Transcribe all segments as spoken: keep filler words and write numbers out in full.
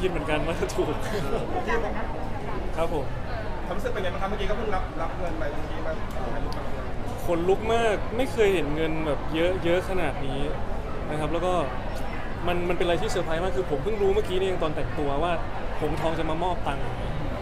คิดเหมือนกันว่าจะถูกครับผมความรู้สึกเป็นไงบ้างครับเมื่อกี้ก็เพิ่งรับรับเงินไปเมื่อกี้มาขนลุกมากไม่เคยเห็นเงินแบบเยอะเยอะขนาดนี้นะครับแล้วก็มันมันเป็นอะไรที่เซอร์ไพรส์มากคือผมเพิ่งรู้เมื่อกี้นี่เองตอนแต่งตัวว่าหงทองจะมามอบตังค์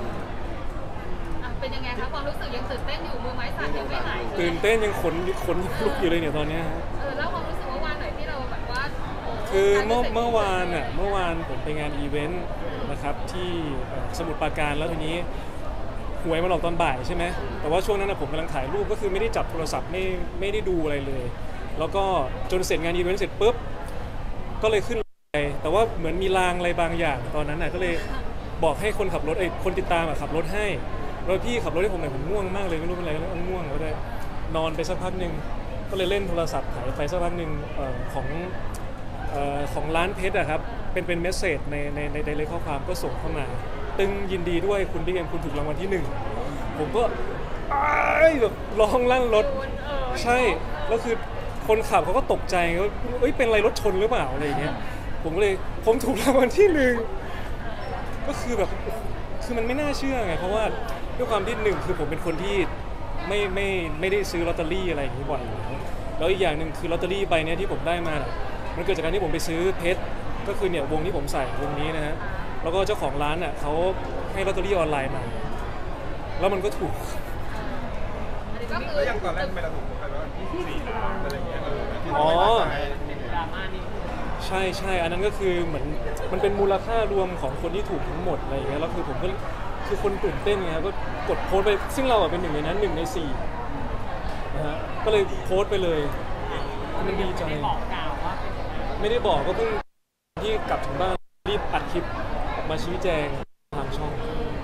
เป็นยังไงคะความรู้สึกยังตื่นเต้นอยู่มือไม้สั่นยังไม่หายตื่นเต้นยังขนขนลุกอยู่เลยเนี่ยตอนนี้เออแล้วความรู้สึกเมื่อวานหน่อยที่เราแบบว่าคือเมื่อเมื่อวานอ่ะเมื่อวานผมไปงานอีเวนต์นะครับที่สมุทรปราการแล้วทีนี้หวยมาหลอกตอนบ่ายใช่ไหมแต่ว่าช่วงนั้นผมกำลังถ่ายรูปก็คือไม่ได้จับโทรศัพท์ไม่ไม่ได้ดูอะไรเลยแล้วก็จนเสร็จงานอีเวนต์เสร็จปุ๊บก็เลยขึ้นไปแต่ว่าเหมือนมีลางอะไรบางอย่างตอนนั้นน่ะก็เลยบอกให้คนขับรถไอ้คนติดตามขับรถให้แล้วพี่ขับรถให้ผมหน่อยผมง่วงมากเลยไม่รู้เป็นอะไรแล้วง่วงก็ได้นอนไปสักพักหนึ่งก็เลยเล่นโทรศัพท์ถ่ายไปสักพักหนึ่งของของร้านเพชรอะครับเป็นเป็นเมสเซจในในในในข้อความก็ส่งเข้ามาตึงยินดีด้วยคุณบิ๊กเอ็มคุณถูกรางวัลที่หนึ่งผมก็แบบร้องลั่นรถใช่แล้วคือคนขับเขาก็ตกใจว่าเอ้ยเป็นอะไรรถชนหรือเปล่าอะไรอย่างเงี้ยผมก็เลยผมถูกรางวัลที่หนึ่งก็คือแบบคือมันไม่น่าเชื่อไงเพราะว่าด้วยความที่หนึ่งคือผมเป็นคนที่ไม่ไม่ไม่ได้ซื้อลอตเตอรี่อะไรอย่างนี้บ่อยแล้วอีกอย่างหนึ่งคือลอตเตอรี่ใบนี้ที่ผมได้มามันเกิดจากการที่ผมไปซื้อเพชรก็คือเนี่ยวงที่ผมใส่วงนี้นะฮะแล้วก็เจ้าของร้านอ่ะเขาให้ลอตเตอรี่ออนไลน์มาแล้วมันก็ถูกแล้วอย่างตอนแรกไม่ระบุไปว่าสี่ล้านอะไรเงี้ยอ๋อใช่ใช่อันนั้นก็คือเหมือนมันเป็นมูลค่ารวมของคนที่ถูกทั้งหมดอะไรอย่างเงี้ยแล้วคือผมก็คือคนตื่นเต้นไงครับก็กดโพสไปซึ่งเราเป็นหนึ่งในนั้นหนึ่งในสี่นะฮะก็เลยโพสไปเลยมันดีใจไม่ได้บอกก็เพิ่งที่กลับถึงบ้านรีบอัดคลิปออกมาชี้แจงทางช่อง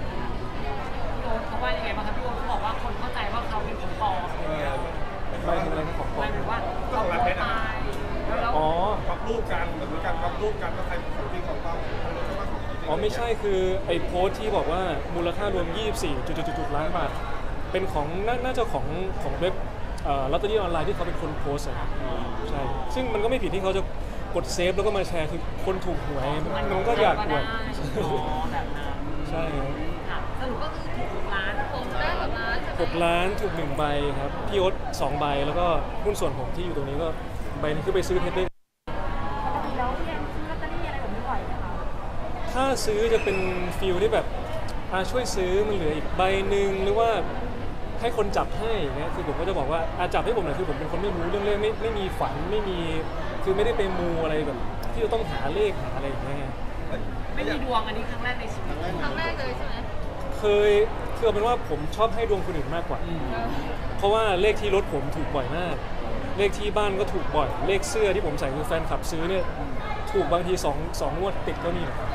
เขาว่ายังไงบ้างครับพี่โอ๊ตเขาบอกว่าคนเข้าใจว่าเขาเป็นคนปลอมไม่ถึงอะไรของปลอมหมายถึงว่าเขาตายแล้วอ๋อปรับรูปกันเหมือนการปรับรูปกันว่าใครของจริงของปลอมอ๋อไม่ใช่คือไอ้โพสที่บอกว่ามูลค่ารวมยี่สิบสี่จุดๆล้านบาทเป็นของน่าจะของของเว็บลอตเตอรี่ออนไลน์ที่เขาเป็นคนโพสอะใช่ซึ่งมันก็ไม่ผิดที่เขาจะกดเซฟแล้วก็มาแชร์คือคนถูกหวยมันก็อยากหวยใช่สรุปก็คือถูกหกล้านผมได้หกล้านหกล้านถูกหนึ่งใบครับพี่โอ๊ตสองใบแล้วก็หุ้นส่วนผมที่อยู่ตรงนี้ก็ใบนึงคือไปซื้อเพชรได้ปกติแล้วพี่แอนซื้อลอตเตอรี่อะไรแบบนี้บ่อยไหมคะถ้าซื้อจะเป็นฟิลที่แบบอาช่วยซื้อมันเหลืออีกใบหนึ่งหรือว่าให้คนจับให้เนี่ยคือผมก็จะบอกว่าอาจับให้ผมหน่อยคือผมเป็นคนไม่รู้เรื่องเลขไม่ไม่มีฝันไม่มีคือไม่ได้ไปมูอะไรแบบที่จะต้องหาเลขหาอะไรอย่างเงี้ยไม่มีดวงอันนี้ครั้งแรกในชีวิตครั้งแรกเลยใช่ไหมเคยคือเอาเป็นว่าผมชอบให้ดวงคนอื่นมากกว่าเพราะว่าเลขที่รถผมถูกบ่อยมากเลขที่บ้านก็ถูกบ่อยเลขเสื้อที่ผมใส่คือแฟนคลับซื้อเนี่ยถูกบางทีสองสองงวดติดก็มีนะครับ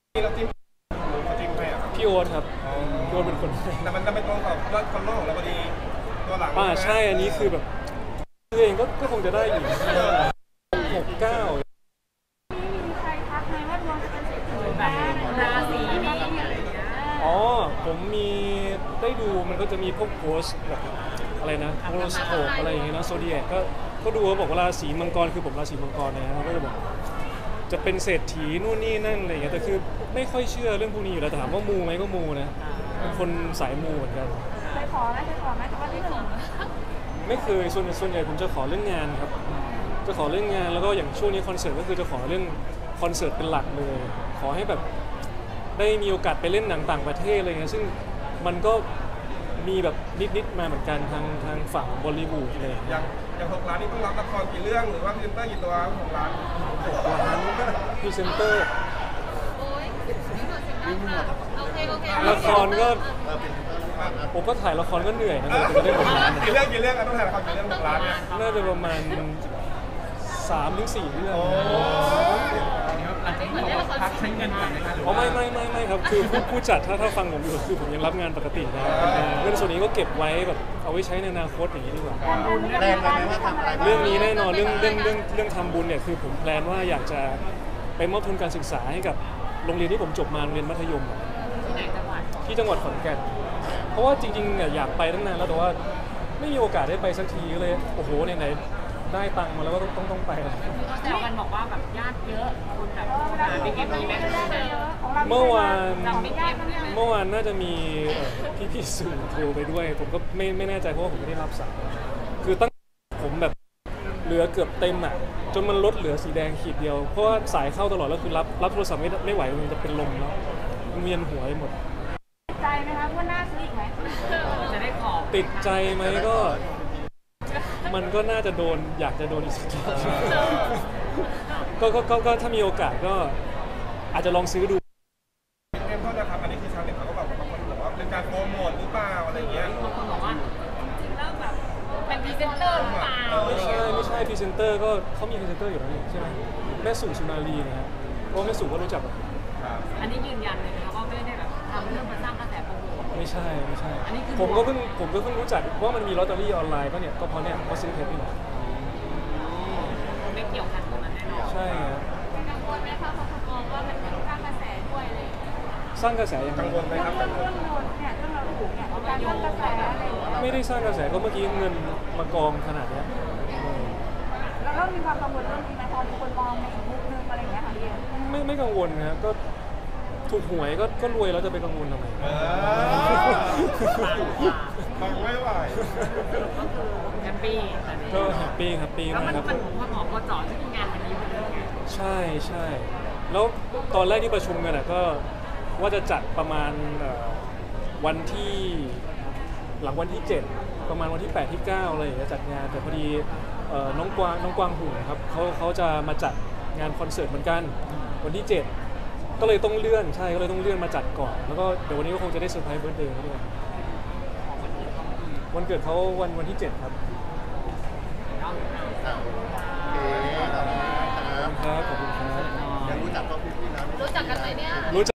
พี่โอ๊ตครับพี่โอ๊ตเป็นคนแต่มันจะเป็นตรงกับยอดคนโลกแล้วพอดีตัวหลังอ่าใช่อันนี้คือแบบตัวเองก็ก็คงจะได้อยู่หกเก้ามีใครทักไหมว่าดวงจะเป็นเศรษฐีแบบราศีนี้อะไรอย่างเงี้ยอ๋อผมมีได้ดูมันก็จะมีพวกโพสแบบอะไรนะโฮโรสโคปอะไรอย่างเงี้ยนะโซเดียก็ก็ดูเขาบอกว่าราศีมังกรคือผมราศีมังกรนะเขาก็จะบอกจะเป็นเศรษฐีนู่นนี่นั่นอะไรอย่างเงี้ยแต่คือไม่ค่อยเชื่อเรื่องพวกนี้อยู่แล้วแต่ถามว่ามูไหมก็มูนะเป็นคนสายมูเหมือนกันเคยขอไหมเคยขอไหมแต่ว่าไม่ขอไม่เคยส่วนส่วนใหญ่ผมจะขอเรื่องงานครับจะขอเรื่องงานแล้วก็อย่างช่วงนี้คอนเสิร์ตก็คือจะขอเรื่องคอนเสิร์ตเป็นหลักเลยขอให้แบบได้มีโอกาสไปเล่นหนังต่างประเทศอะไรเงี้ยซึ่งมันก็มีแบบนิดๆมาเหมือนกันทางทางฝั่งบอลลีวูดเลยอย่างอย่างหกล้านนี่ต้องรับละครกี่เรื่องหรือว่าพรีเซนเตอร์กี่ตัวหกล้านหกล้านพรีเซนเตอร์ละครก็ผมก็ถ่ายละครก็เหนื่อยนะแต่จะได้ประมาณกี่เรื่องกี่เรื่องต้องถ่ายละครกี่เรื่องหกล้านเนี่ยน่าจะประมาณสามถึงสี่เรื่องพักใช้เงินก่อนไหมครับอ๋อไม่ไม่ไม่ไม่ครับคือผู้ผู้จัดถ้าถ้าฟังผมอยู่คือผมยังรับงานปกตินะเงินส่วนนี้ก็เก็บไว้แบบเอาไว้ใช้ในอนาคตอย่างนี้ดีกว่าแรงไหมว่าทำอะไรเรื่องนี้แน่นอนเรื่องเรื่องเรื่องเรื่องทำบุญเนี่ยคือผมแพลนว่าอยากจะไปมอบทุนการศึกษาให้กับโรงเรียนที่ผมจบมาโรงเรียนมัธยมที่ไหนจังหวัดที่จังหวัดขอนแก่นเพราะว่าจริงๆเนี่ยอยากไปตั้งนานแล้วแต่ว่าไม่มีโอกาสได้ไปสักทีเลยโอ้โหไหนๆได้ตังค์มาแล้วก็ต้องต้องต้องไปแล้วคือเขาแซวกันบอกว่าแบบญาติเยอะคนแบบหาบิ๊กเอ็มมีไหมเมื่อวานจำบิ๊กเอ็มได้ไหมเมื่อวานน่าจะมีพี่พี่ๆสื่อโทรไปด้วย ผมก็ไม่ไม่แน่ใจเพราะว่าผมไม่ได้รับสายคือตั้งผมแบบเหลือเกือบเต็มอ่ะจนมันลดเหลือสีแดงขีดเดียวเพราะว่าสายเข้าตลอดแล้วคือรับรับโทรศัพท์ไม่ไม่ไหวมันจะเป็นลมแล้วมันเวียนหัวไปหมดใจไหมคะว่าน่าซื้ออีกไหมจะได้ของติดใจไหมก็ มันก็น่าจะโดนอยากจะโดนอีกสักทีก็ก็ก็ก็ถ้ามีโอกาสก็อาจจะลองซื้อดูเอ็มโทษนะครับอันนี้คือชาวเน็ตเขาก็แบบบางคนบอกว่าเป็นการโปรโมทหรือเปล่าอะไรเงี้ยบางคนบอกว่าจริงๆแล้วแบบเป็นพรีเซนเตอร์หรือเปล่าไม่ใช่ไม่ใช่พรีเซนเตอร์ก็เขามีพรีเซนเตอร์อยู่แล้วนี่ใช่ไหมแม่สู่สุนารีนะฮะเพราะว่าแม่สู่ก็รู้จักแบบอันนี้ยืนยันเลยนะคะว่าไม่ได้แบบทำเรื่องมาสร้างกระแสโปรโมทไม่ใช่ไม่ใช่อันนี้คือผมก็เพิ่งผมก็เพิ่งรู้จักว่ามันมีลอตเตอรี่ออนไลน์ก็เนี่ยก็เพราะเนี่ยเพราะซื้อเพชรนี่แหละไม่เกี่ยวกันตรงนั้นแน่นอนใช่ฮะกังวลไหมคะเพราะเขามองว่ามันเป็นสร้างกระแสด้วยอะไรอย่างเงี้ยสร้างกระแสยังไงกังวลไหมเรื่คอรับงเรื่องเรื่องโยนเนี่ยเรื่องเราถูกเนี่ยการสร้างกระแสอะไรอย่างเงี้ยไม่ได้สร้างกระแสก็เมื่อกี้เงินมากองขนาดเนี้ยเออแล้วเรามีความกังวลเรื่องนี้ไหมพอมีคนมองในอีกมุมนึงอะไรอย่างเงี้ยค่ะพี่เอ็มไม่ไม่กังวลนะก็ถูกหวยก็ก็รวยแล้วจะไปกังวลทำไมเออฟังไม่ไหวแฮปปี้ตอนนี้ก็แฮปปี้แฮปปี้แล้วมามักนครับมันพอหมอพอเจาะที่งานวันนี้มันเรื่องไงใช่ใช่แล้วตอนแรกที่ประชุมกันอะก็ว่าจะจัดประมาณเอ่อวันที่หลังวันที่เจ็ดประมาณวันที่แปดที่เก้าอะไรอย่างเงี้ยจัดงานแต่พอดีเอ่อน้องกวางน้องกวางหุ่นครับเขาเขาจะมาจัดงานคอนเสิร์ตเหมือนกันวันที่เจ็ดก็เลยต้องเลื่อนใช่ก็เลยต้องเลื่อนมาจัดก่อนแล้วก็เดี๋ยววันนี้ก็คงจะได้เซอร์ไพรส์เบิร์ธเดย์เขาด้วยวันเกิดเขาวันวันที่เจ็ดครับเอาโอเคขอบคุณครับครับขอบคุณครับยังรู้จักก็พี่ๆนะรู้จักกันไหมเนี่ยรู้จัก